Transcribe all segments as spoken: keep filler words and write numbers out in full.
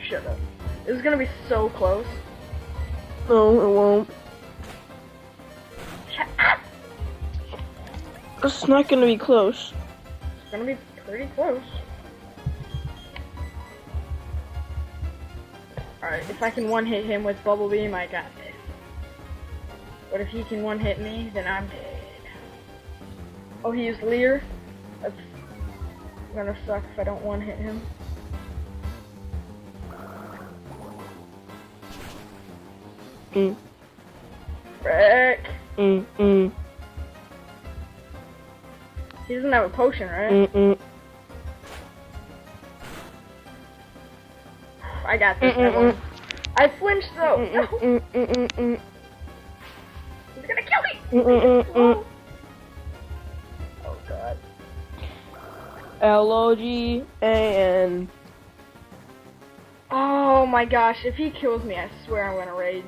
Shut up. This is gonna be so close. No, it won't. Shut up! It's not gonna be close. It's gonna be pretty close. Alright, if I can one-hit him with Bubble Beam, I got this. But if he can one-hit me, then I'm dead. Oh, he used Leer? That's gonna suck if I don't one-hit him. Mm. Frick! Mm, mm, He doesn't have a potion, right? mm, mm. I got this, Mm, mm, everyone. mm. I flinched though! Mm, No! mm, mm, mm, mm. He's gonna kill me! Mm, mm, mm, mm. Oh god. L O G A N. Oh my gosh, if he kills me, I swear I'm gonna rage.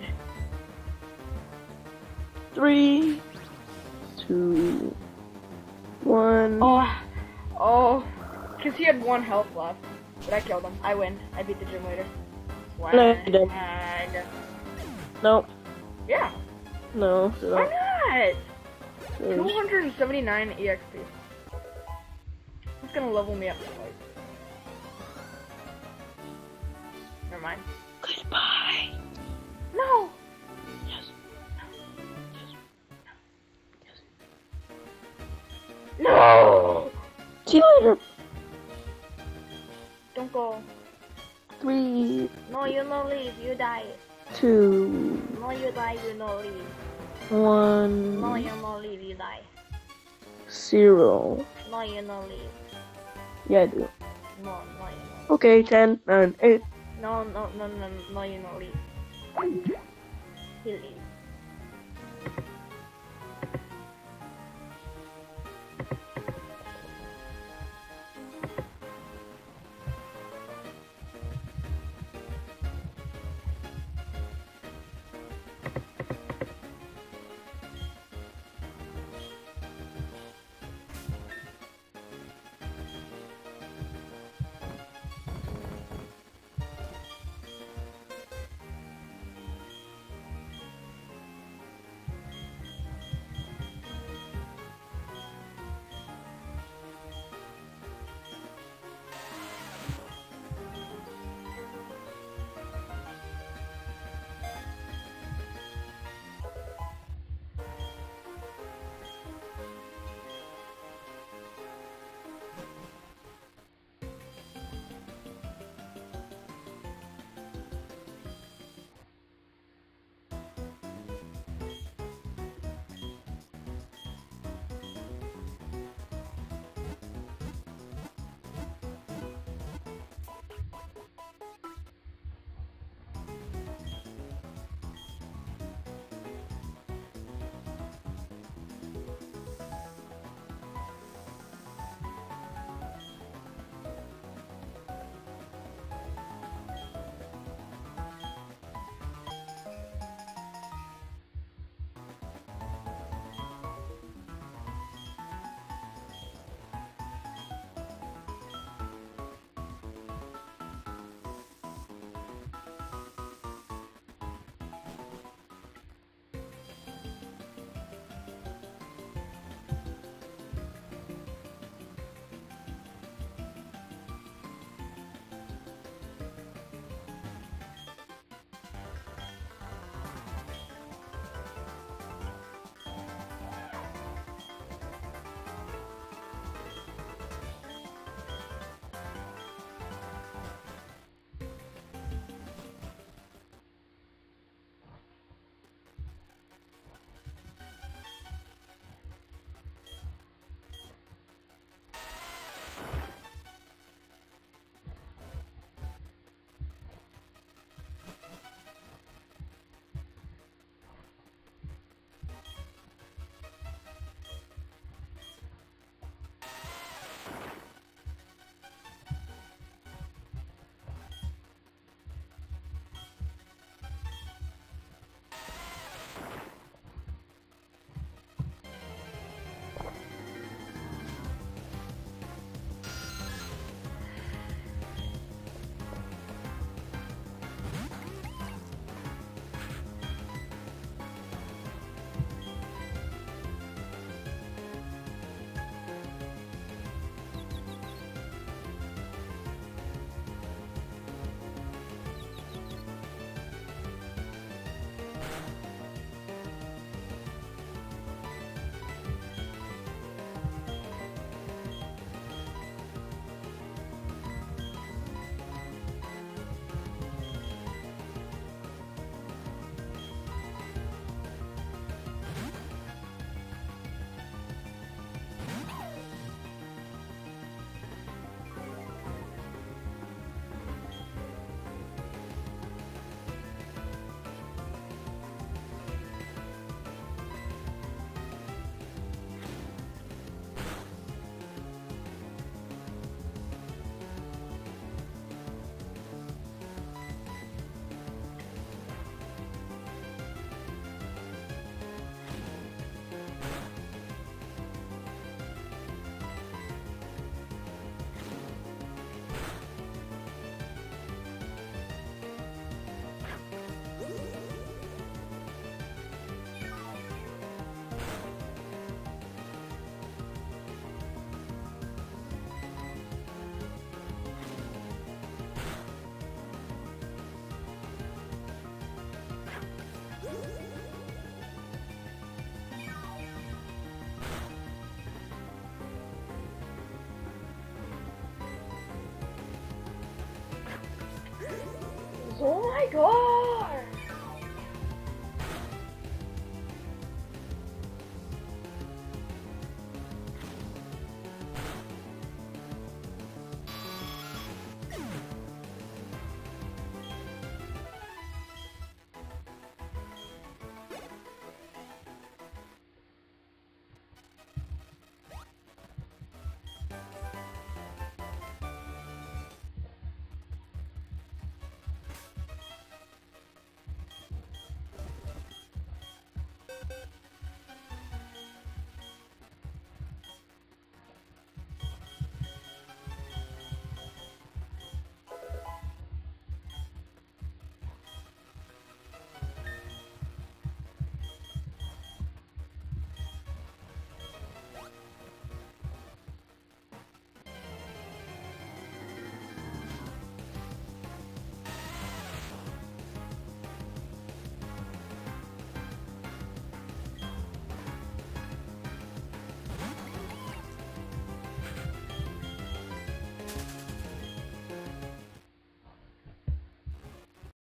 Three, two, one. Oh, oh, because he had one health left, but I killed him. I win. I beat the gym leader. Swag. No, you didn't. No, Yeah. no. Why not? no. two hundred seventy-nine E X P. It's gonna level me up to fight. Never mind. Goodbye. No. Yes. No. See you later. Don't go. Three, No, you no leave. You die. two, No, you die. You no leave. one, No, you no leave. You die. zero. No, you no leave. Yeah, I do. No, no, you no. Okay, ten, nine, eight. No, no, no, no, no, you no leave. He leave. Oh my god!